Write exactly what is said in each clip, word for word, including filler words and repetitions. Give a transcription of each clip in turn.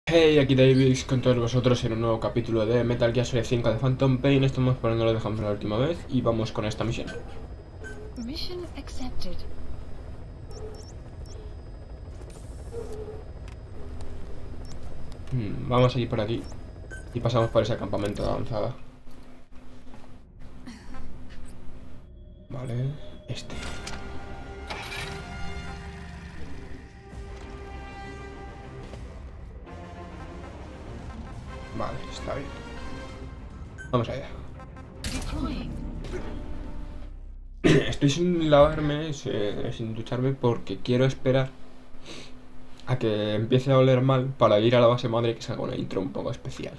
Hey, aquí Davis con todos vosotros en un nuevo capítulo de Metal Gear Solid cinco de Phantom Pain. Estamos poniendo lo dejamos la última vez y vamos con esta misión. Mission accepted. Hmm, vamos a ir por aquí y pasamos por ese campamento de avanzada. Vale, este. Vale, está bien. Vamos allá. Deploying. Estoy sin lavarme, eh, sin ducharme porque quiero esperar a que empiece a oler mal para ir a la base madre y que salga una intro un poco especial.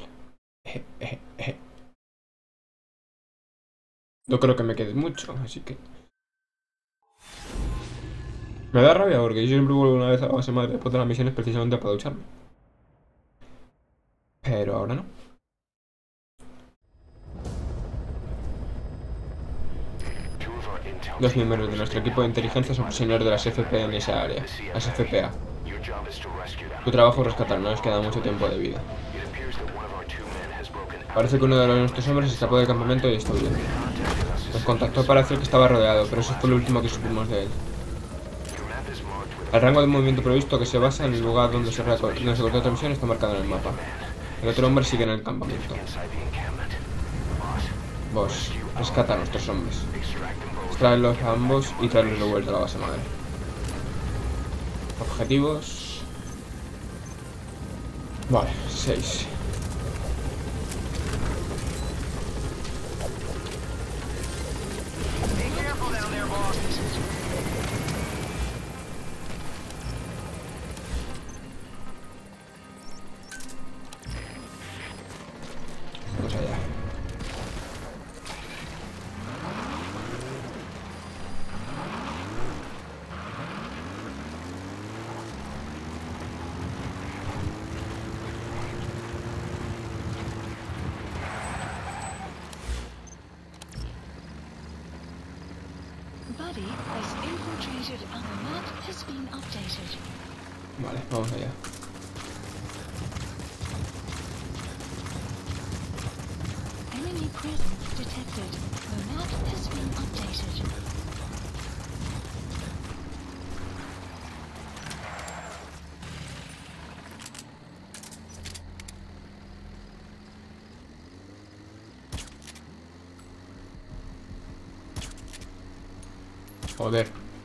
No creo que me quede mucho, así que... Me da rabia porque yo siempre vuelvo una vez a la base madre después de las misiones precisamente para ducharme. Pero ahora no. Dos miembros de nuestro equipo de inteligencia son prisioneros de las F P en esa área, las F P A. Tu trabajo es rescatar, no nos queda mucho tiempo de vida. Parece que uno de nuestros hombres escapó del campamento y está huyendo. Nos contactó para decir que estaba rodeado, pero eso fue lo último que supimos de él. El rango de movimiento previsto, que se basa en el lugar donde se cortó otra misión, está marcado en el mapa. El otro hombre sigue en el campamento. Vos, rescata a nuestros hombres. Extraerlos a ambos y traerlos de vuelta a la base madre. Objetivos... Vale, seis. Vamos allá. Buddy has infiltrated and the map has been updated. Vale, vamos allá. Enemy presence detected. The map has been updated. Joder.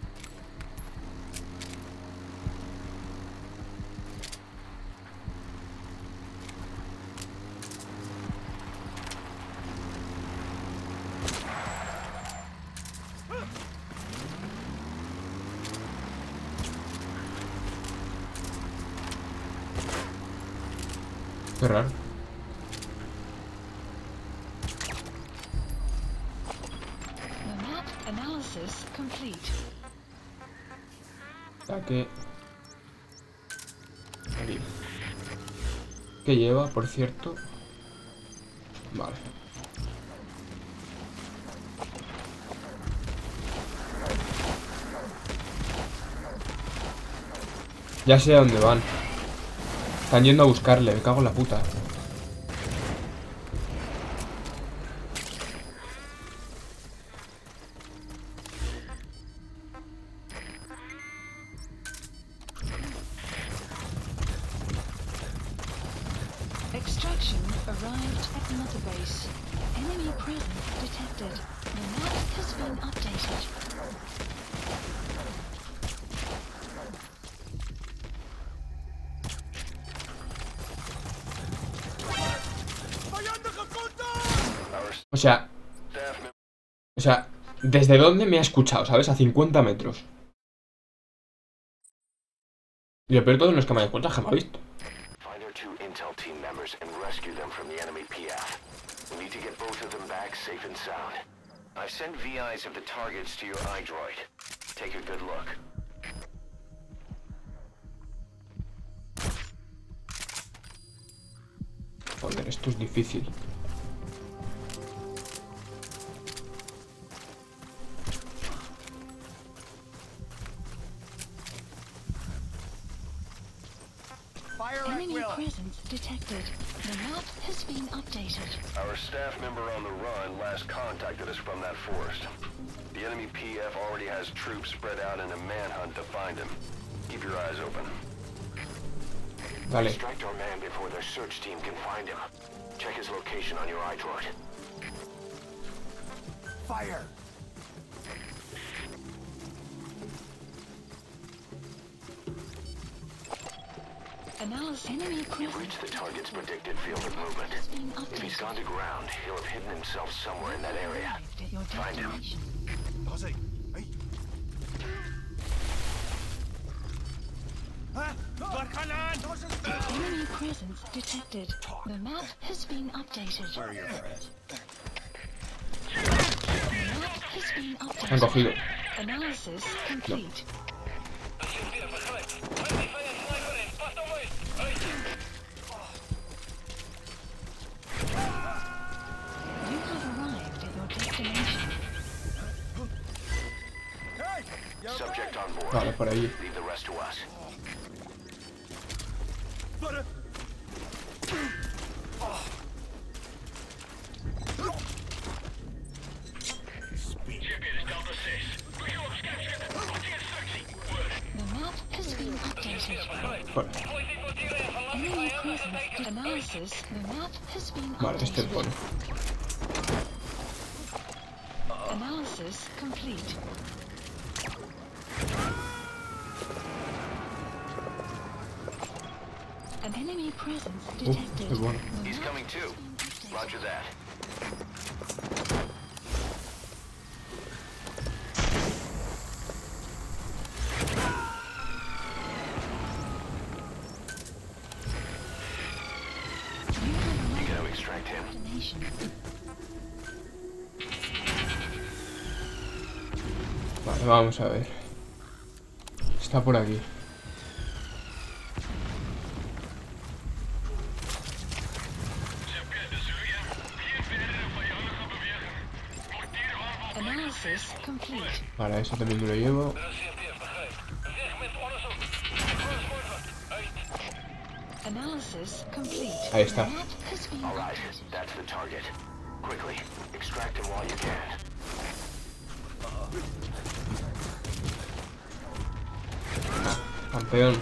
Qué raro. The map analysis complete. Ataque. Aquí. ¿Qué lleva, por cierto? Vale. Ya sé a dónde van. Están yendo a buscarle, me cago en la puta. Extraction arrived at another base. Enemy presence detected. The map has been updated. O sea... O sea, ¿desde dónde me ha escuchado, sabes? A cincuenta metros. Y lo peor de todo no es que me haya escuchado, que me ha visto. Find our two intel team members and rescue them from the enemy P F. We need to get both of them back safe and sound. I've sent V Is of the targets to your iDroid. Take a good look. Joder, esto es difícil. Enemy presence presence detected. The map has been updated. Our staff member on the run last contacted us from that forest. The enemy P F already has troops spread out in a manhunt to find him. Keep your eyes open. Vale. Extract our man before their search team can find him. Check his location on your iDroid. Fire! Analysis enemy You've presence reached the target's predicted field of movement. has been If he's updated. gone to ground, he'll have hidden himself somewhere in that area. Arrived at your Find him. destination. Aussie! Hey! Huh? Enemy presence detected. The map has been updated. Where are your friends? The map has been Me han updated. cogido. Analysis complete. You have arrived at your destination. Hey! Subject on board. Vale, por ahí. Leave the rest to us. The map has been updated. Vale, Enemy presence analysis. The map has been vale, este updated. pone. Analysis complete. An enemy presence detected. qué bueno. The He's map coming too. has been updated. Roger that. You have You arrived gotta extract him. at your destination. Vale, vamos a ver. Está por aquí. Analysis complete. Vale, eso también me lo llevo. Analysis complete. Ahí está. The map has been All right, updated. that's the target. Quickly, extract him while you can. Campeón.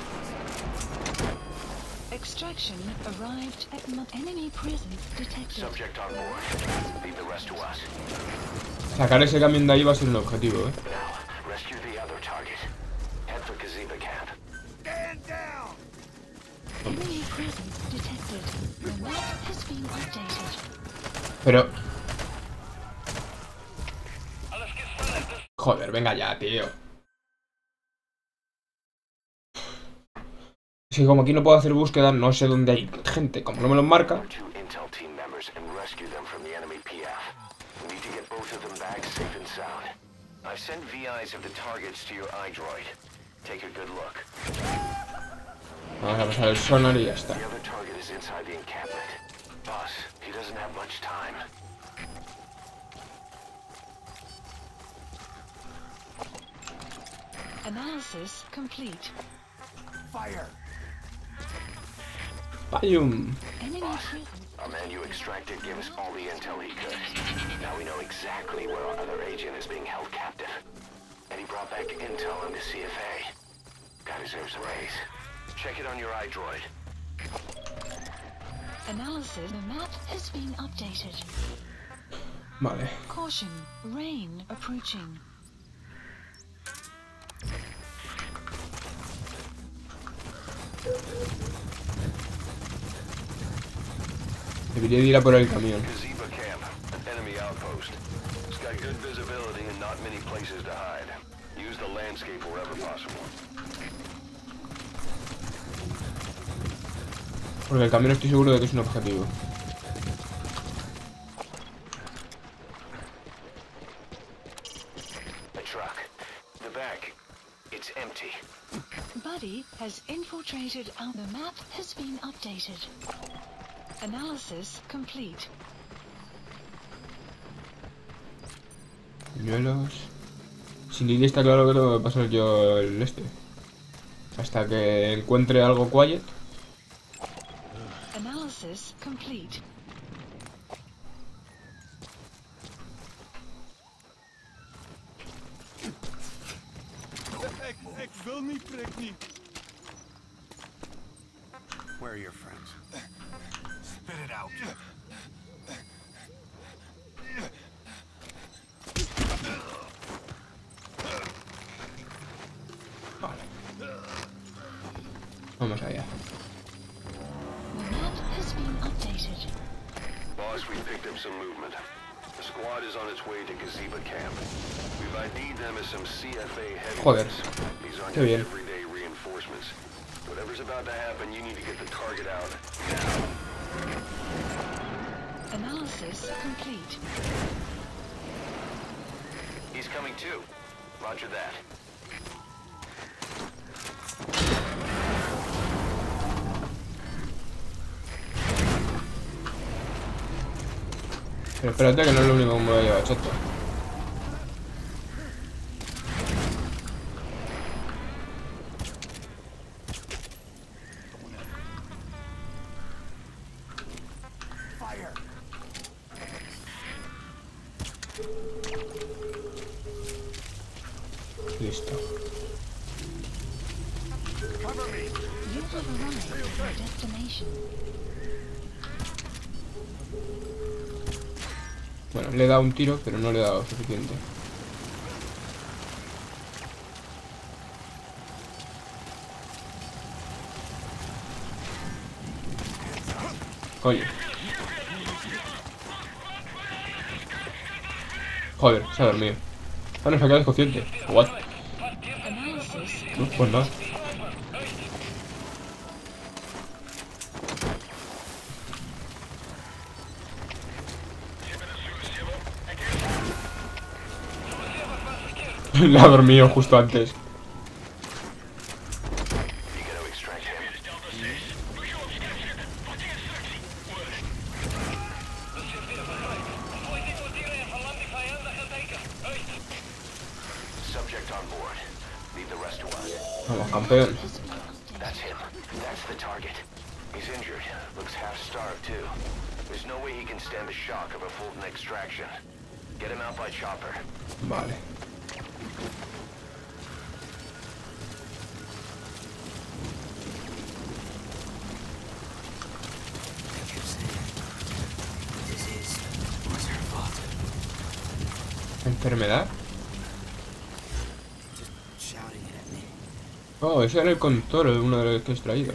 Extraction arrived at mo- enemy presence detected. Subject on board. Leave the rest to us. Sacar ese camión de ahí va a ser un objetivo, eh. Now, rescue the other target. Head for Gazeba camp. Stand down! Enemy presence detected. The map has been updated. Pero... Joder, venga ya, tío. Es que como aquí no puedo hacer búsqueda, no sé dónde hay gente. Como no me lo marca... Two intel team members and rescue them from the enemy P F. We need to get both of them back safe and sound. I've sent V Is of the targets to your iDroid. Take a good look. Vamos a pasar el sonar y ya está. The other target is inside the encampment. Boss, he doesn't have much time. Analysis complete. Fire! ¡Payum! Enemy presence. Our man you extracted gave us all the intel he could. Now we know exactly where our other agent is being held captive. And he brought back intel on the C F A. Guy deserves a raise. Check it on your iDroid. Analysis. The map has been updated. Vale. Caution. Rain approaching. Debería de ir a por el camión. Gazeba camp, an enemy outpost. It's got good visibility and not many places to hide. Use the landscape wherever possible. Porque el camión estoy seguro de que es un objetivo. A truck. The back. It's empty. Buddy has infiltrated out. The map has been updated. Analysis complete. Pañuelos. Sin Lily está claro que tengo que pasar yo el este. Hasta que encuentre algo quiet. Analysis complete. Ik, ik wil niet, prik niet. Where are your friends? Spit it out. Vale. Vamos allá. The map has been updated. Boss, we picked up some movement. The squad is on its way to Gazeba camp. We've I D'd them as some C F A Joder. heavyweights. These aren't Qué your bien. everyday reinforcements. Whatever's about to happen, you need to get the target out now. Analysis complete. He's coming too. Roger that. Pero espérate que no es lo único que me voy a llevar, chato. Fire. Listo. Cover me. You have arrived at your destination. Bueno, le he dado un tiro, pero no le he dado suficiente. Coño. Joder, se ha dormido. Ah, no, se ha quedado inconsciente. What? Analysis No, pues nada. Le ha dormido justo antes. You gotta extract him. Subject on board. Leave the rest to us. Vamos, campeón. has been updated. That's him. That's the target. He's injured. Looks half-starved, too. There's no way he can stand the shock of a Fulton extraction. Get him out by chopper. Vale. ¿Enfermedad? Oh, ese era el conductor de uno de los que he extraído.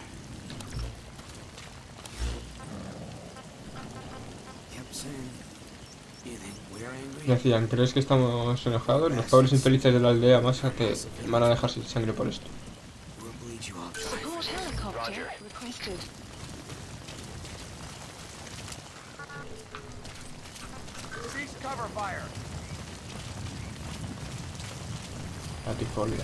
Decían, ¿crees que estamos enojados? Los pobres infelices de la aldea masa que van a dejar sin sangre por esto. Support helicopter requested. Cease cover fire. Latifolia.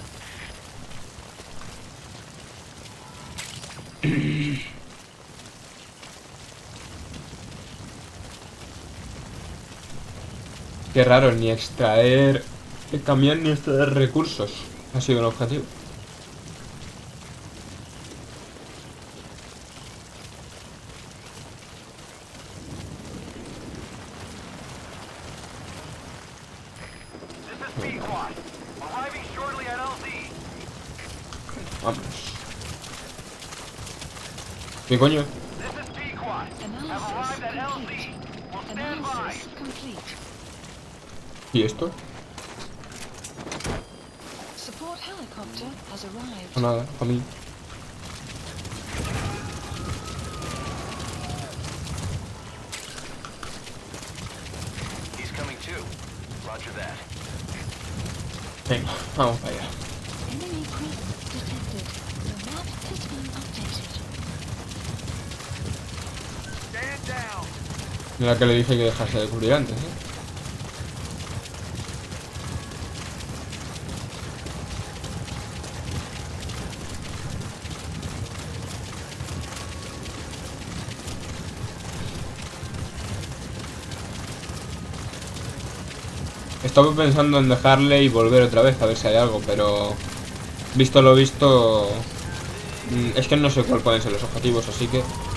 Qué raro, ni extraer el camión ni extraer recursos ha sido el objetivo. This is Pequot. Arriving shortly at L Z. Vamos. ¿Qué coño? This is Pequot. Have Analysis arrived at L Z. complete. We'll stand by. Analysis complete. ¿Y esto? Support helicopter has arrived. No, nada, a mí. He's coming too. Roger that. Venga, vamos para allá. Enemy presence detected. The map has been updated. Stand down. Mira que le dije que dejase de cubrir antes, ¿eh? Estaba pensando en dejarle y volver otra vez a ver si hay algo, pero visto lo visto, mm, es que no sé cuál pueden ser los objetivos, así que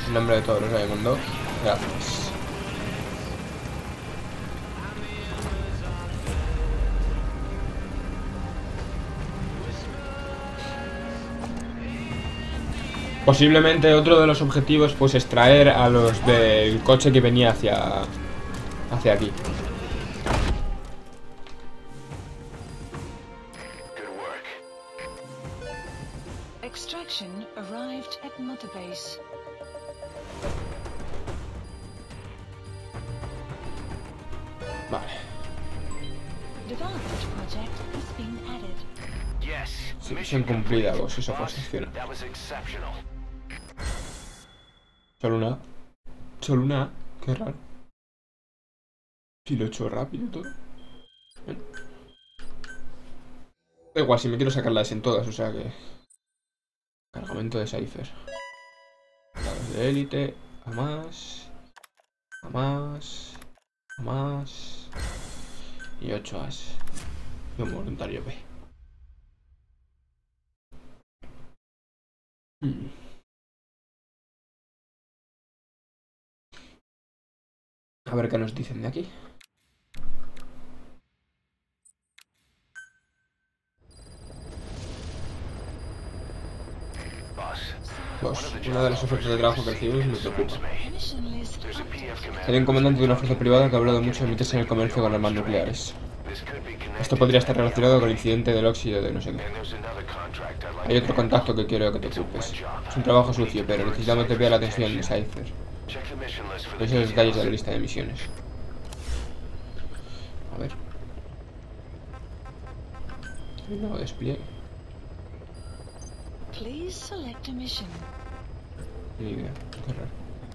En nombre de todos los Diamond, gracias. Posiblemente otro de los objetivos pues es traer a los del coche que venía hacia hacia aquí. Extraction arrived at Mother Base. Vale. Development project has been added. Yes. Sí, misión cumplida, vos, eso fue excepcional. That was exceptional. Solo una. Solo una. Qué raro. Si lo he hecho rápido y todo. Bueno. Da igual, si me quiero sacarlas en todas, o sea que... Cargamento de Cypher. Dados de élite. A más. A más. A más. Y ocho as. Y un voluntario B. Hmm. A ver qué nos dicen de aquí. Pues, una de las ofertas de trabajo que recibimos me preocupa. Mission list Hay un comandante de una fuerza privada que ha hablado mucho de meterse en el comercio con armas nucleares. Esto podría estar relacionado con el incidente del óxido de no sé qué. Hay otro contacto que quiero que te ocupes. Es un trabajo sucio, pero necesitamos que vea la atención de Cypher. Esos son los detalles de la lista de misiones. A ver. Un nuevo despliegue. Please select a mission. Ni idea. Qué raro.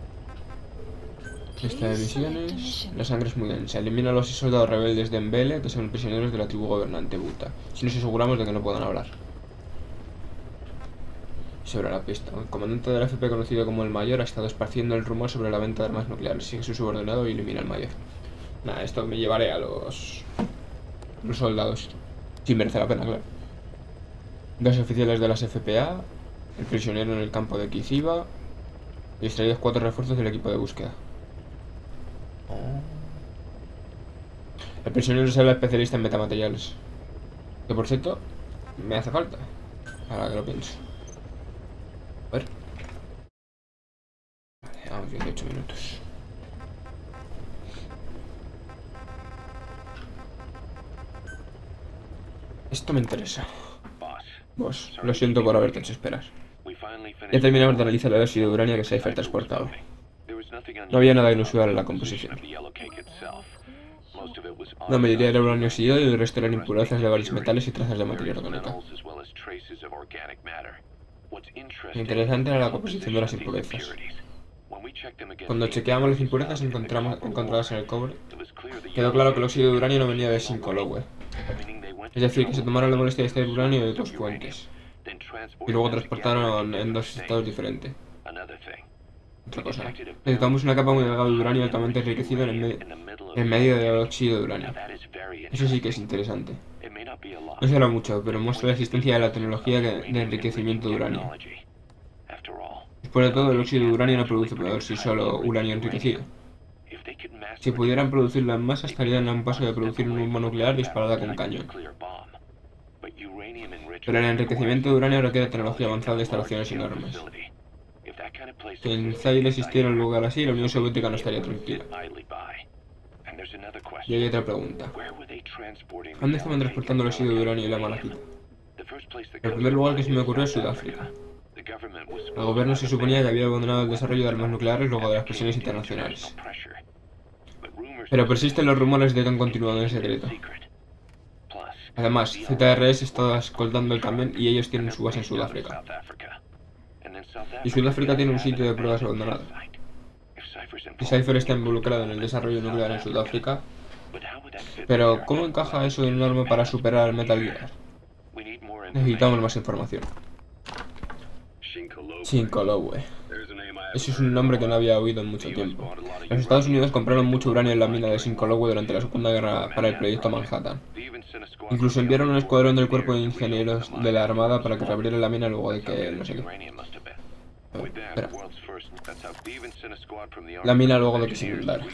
Lista de misiones. La sangre es muy densa. Elimina a los soldados rebeldes de Embele, que son prisioneros de la tribu gobernante Buta. Si nos aseguramos de que no puedan hablar. Sobre la pista. El comandante de la F P, conocido como el Mayor, ha estado esparciendo el rumor sobre la venta de armas nucleares. Sigue su subordinado y elimina al Mayor. Nada, esto me llevaré a los... los soldados. Sin merece la pena, claro. Dos oficiales de las F P A. El prisionero en el campo de Kiziba. Y extraídos cuatro refuerzos del equipo de búsqueda. El prisionero es el especialista en metamateriales. Que por cierto, me hace falta. Ahora que lo pienso. A ver. Vale, vamos, dieciocho minutos. Esto me interesa. Vos, lo siento por haberte hecho esperar. Ya terminamos de analizar el óxido de uranio que Cypher transportaba. No había nada inusual en la composición. La mayoría era uranio oxidado y el resto eran impurezas de varios metales y trazas de materia orgánica. Lo interesante era la composición de las impurezas. Cuando chequeamos las impurezas encontramos, encontradas en el cobre, quedó claro que el óxido de uranio no venía de cinco lowe. Es decir, que se tomaron la molestia de extraer uranio de dos fuentes. Y luego transportaron en dos estados diferentes. Otra cosa. Necesitamos una capa muy delgada de uranio altamente enriquecido en, el me en medio del óxido de uranio. Eso sí que es interesante. No será mucho, pero muestra la existencia de la tecnología de, de enriquecimiento de uranio. Después de todo, el óxido de uranio no produce por sí solo uranio enriquecido. Si pudieran producirlo en masa, estarían a un paso de producir un bomba nuclear disparada con cañón. Pero el enriquecimiento de uranio requiere tecnología avanzada de instalaciones enormes. Si en Zaire existiera un lugar así, la Unión Soviética no estaría tranquila. Y hay otra pregunta. ¿Dónde estaban transportando el óxido de uranio y la malachita? El primer lugar que se me ocurrió es Sudáfrica. El gobierno se suponía que había abandonado el desarrollo de armas nucleares luego de las presiones internacionales. Pero persisten los rumores de que han continuado en secreto. Además, Z R S está escoltando el camión y ellos tienen su base en Sudáfrica. Y Sudáfrica tiene un sitio de pruebas abandonado. Y Cypher está involucrado en el desarrollo nuclear en Sudáfrica. Pero, ¿cómo encaja eso en un arma para superar al Metal Gear? Necesitamos más información. cinco lowe. Eso es un nombre que no había oído en mucho tiempo. Los Estados Unidos compraron mucho uranio en la mina de cinco lowe durante la Segunda Guerra para el proyecto Manhattan. Incluso enviaron un escuadrón del cuerpo de ingenieros de la Armada para que reabriera la mina luego de que no sé qué. Espera. La mina luego de que se inundara.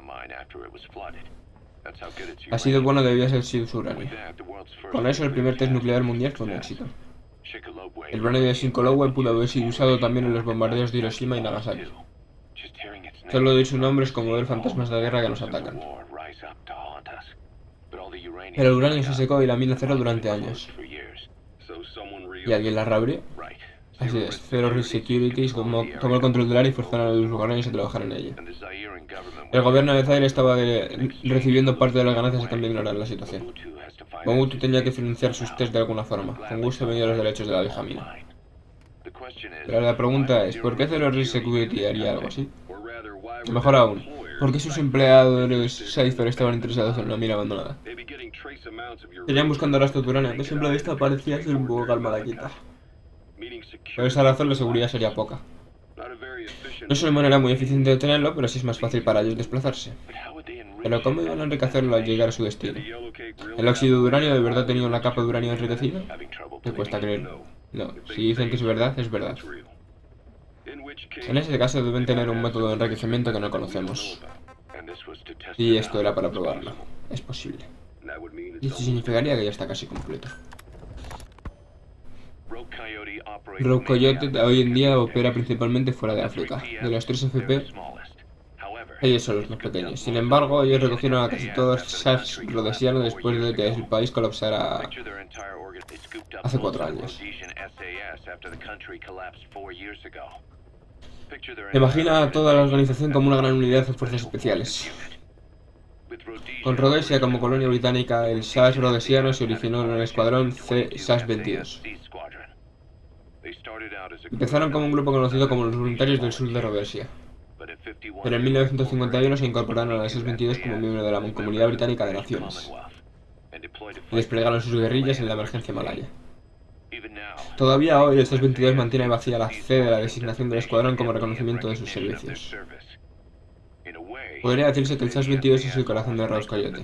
Así de bueno debía ser sido su uranio. Con eso el primer test nuclear mundial fue un éxito. El uranio de cinco Lowe pudo haber sido usado también en los bombardeos de Hiroshima y Nagasaki. Solo oír su nombre es como ver fantasmas de guerra que nos atacan. Pero el uranio se secó y la mina cerró durante años. ¿Y alguien la reabrió? Así es, Zero Risk Securities tomó, tomó el control del área y forzaron a los ucranianos a trabajar en ella. El gobierno de Zaire estaba de, recibiendo parte de las ganancias a cambio de ignorar la situación. Mobutu tenía que financiar sus test de alguna forma, con gusto vendió los derechos de la vieja mina. Pero la pregunta es, ¿por qué Zero Risk Security haría algo así? O mejor aún, ¿por qué sus empleadores Cypher estaban interesados en una mina abandonada? Estarían buscando rastros de uranio, que siempre de vista parecía ser un poco calmadaquita. Por esa razón la seguridad sería poca. No es una manera muy eficiente de tenerlo, pero sí es más fácil para ellos desplazarse. Pero ¿cómo iban a enriquecerlo al llegar a su destino? ¿El óxido de uranio de verdad tenía una capa de uranio enriquecido? Me cuesta creerlo. No, si dicen que es verdad, es verdad. En ese caso deben tener un método de enriquecimiento que no conocemos. Y esto era para probarlo. Es posible. Y esto significaría que ya está casi completo. Rogue Coyote hoy en día opera principalmente fuera de África. De los tres F P, ellos son los más pequeños. Sin embargo, ellos recogieron a casi todos S A S rhodesiano después de que el país colapsara hace cuatro años. Imagina a toda la organización como una gran unidad de fuerzas especiales. Con Rhodesia como colonia británica, el S A S rhodesiano se originó en el escuadrón C S A S veintidós. Empezaron como un grupo conocido como los Voluntarios del Sur de Rhodesia, pero en mil novecientos cincuenta y uno se incorporaron a la S A S veintidós como miembro de la Mancomunidad Británica de Naciones y desplegaron sus guerrillas en la emergencia malaya. Todavía hoy el S A S veintidós mantiene vacía la C de la designación del escuadrón como reconocimiento de sus servicios. Podría decirse que el S A S veintidós es el corazón de Rogue Coyote.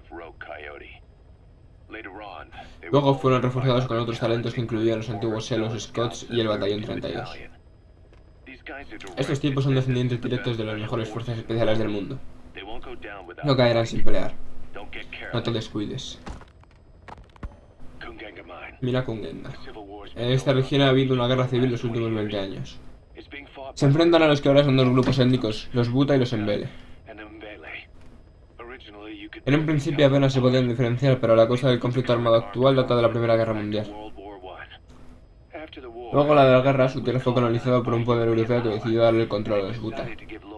Luego fueron reforzados con otros talentos que incluían los antiguos Selos Scots y el Batallón treinta y dos. Estos tipos son descendientes directos de las mejores fuerzas especiales del mundo. No caerán sin pelear. No te descuides. Mira Kungenga. En esta región ha habido una guerra civil los últimos veinte años. Se enfrentan a los que ahora son dos grupos étnicos, los Buta y los Mbele. En un principio apenas se podían diferenciar, pero la causa del conflicto armado actual data de la Primera Guerra Mundial. Luego la de la guerra, su tierra fue colonizada por un poder europeo que decidió darle el control a los Buta.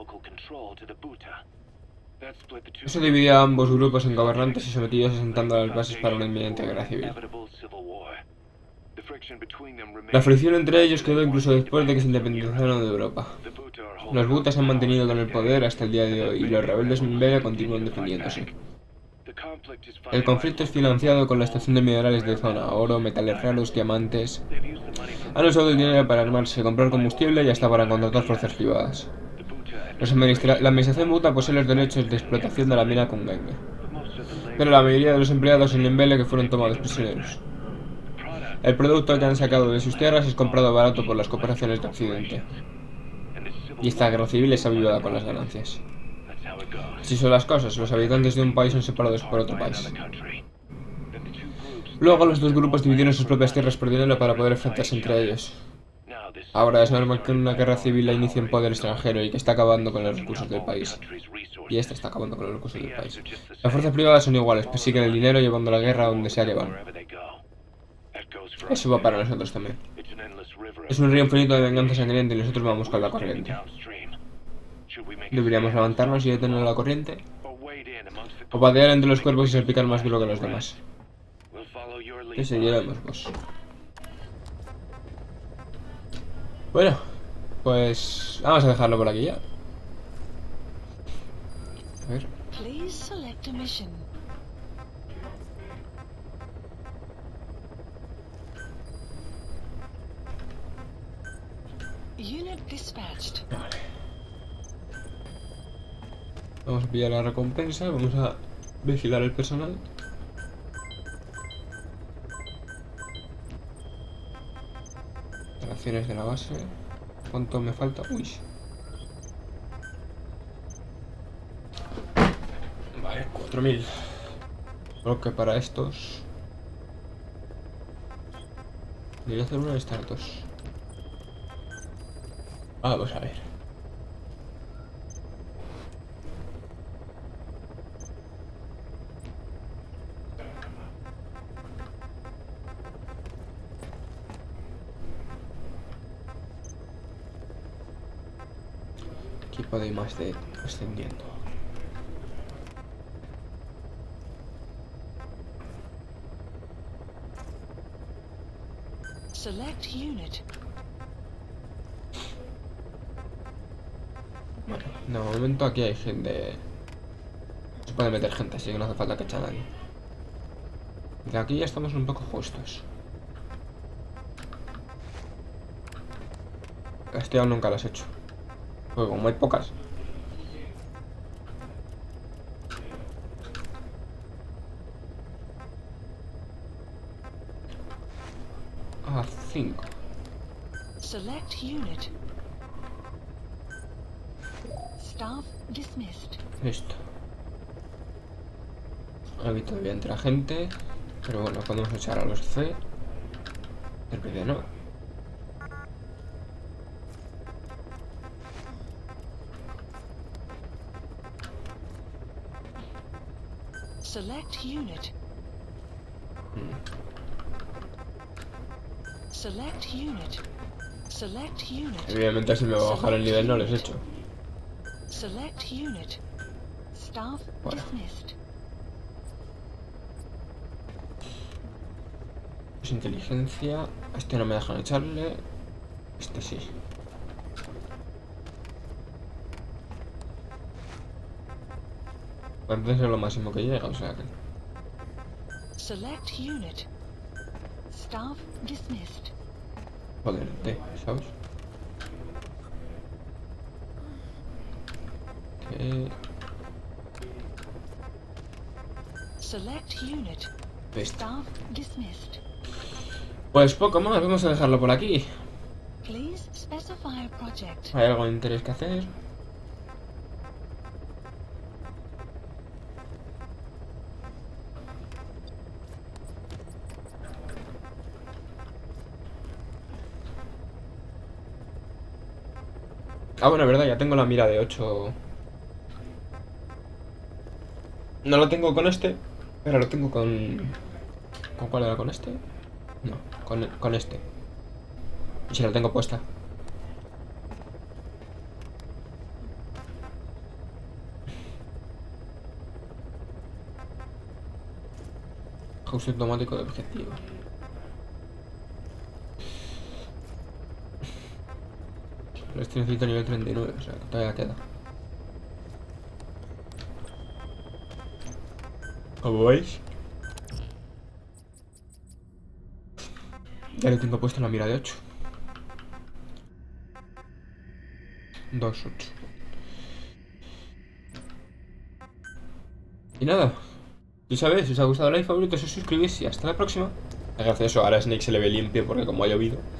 Eso dividió a ambos grupos en gobernantes y sometidos asentando a las bases para una inminente guerra civil. La fricción entre ellos quedó incluso después de que se independizaron de Europa. Los Buta se han mantenido con el poder hasta el día de hoy y los rebeldes Mbele continúan defendiéndose. El conflicto es financiado con la extracción de minerales de zona, oro, metales raros, diamantes. Han usado el dinero para armarse, comprar combustible y hasta para contratar fuerzas privadas. Los administra la administración Buta posee los derechos de explotación de la mina Kungenga, pero la mayoría de los empleados son Mbele que fueron tomados prisioneros. El producto que han sacado de sus tierras es comprado barato por las corporaciones de Occidente. Y esta guerra civil es avivada con las ganancias. Así son las cosas, los habitantes de un país son separados por otro país. Luego los dos grupos dividieron sus propias tierras por dinero para poder enfrentarse entre ellos. Ahora es normal que una guerra civil la inicie un poder extranjero y que está acabando con los recursos del país. Y esta está acabando con los recursos del país. Las fuerzas privadas son iguales, persiguen el dinero llevando la guerra a donde sea que van. Eso va para nosotros también. Es un río infinito de venganza sangrienta y nosotros vamos con la corriente. ¿Deberíamos levantarnos y detener la corriente? ¿O padear entre los cuerpos y salpicar más duro que los demás? Que seguiremos, vos. Bueno, pues vamos a dejarlo por aquí ya. A ver. Vale. Vamos a pillar la recompensa, vamos a vigilar el personal. Instalaciones de la base. ¿Cuánto me falta? Uy. Vale, cuatro mil. Creo que para estos... Debería hacer una de estas dos. Vamos a ver. Equipo de I más D ascendiendo. Select unit. Bueno, de momento aquí hay gente. Se puede meter gente, así que no hace falta que eche a nadie. De aquí ya estamos un poco justos. Este aún nunca lo has hecho. Pues como hay pocas. A cinco. Select unit. Staff dismissed. Listo. Aquí todavía entra gente. Pero bueno, podemos echar a los C. El que no. Select unit. Hmm. Select unit. Select unit. Evidentemente si me va a bajar el nivel no les echo. Select unit. Staff Bueno. dismissed. Es inteligencia. A este no me dejan echarle. Este sí. Entonces es lo máximo que llega, o sea que... Select unit. Staff dismissed. Joder, D, ¿sabes? Que... Select unit. Listo. Staff dismissed. Pues poco más, vamos a dejarlo por aquí. Please specify a project. ¿Hay algo de interés que hacer? Ah, bueno, es verdad, ya tengo la mira de ocho. No lo tengo con este, pero lo tengo con... ¿Con cuál era? ¿Con este? No, con, con este. Y si la tengo puesta. Ajuste automático de objetivo. Este necesita nivel treinta y nueve, o sea, que todavía queda. ¿Cómo veis? Ya le tengo puesto la mira de ocho. dos, ocho. Y nada. Ya sabéis, si os ha gustado el like, favoritos, os suscribís y hasta la próxima. Gracias a eso, ahora Snake se le ve limpio porque como ha llovido.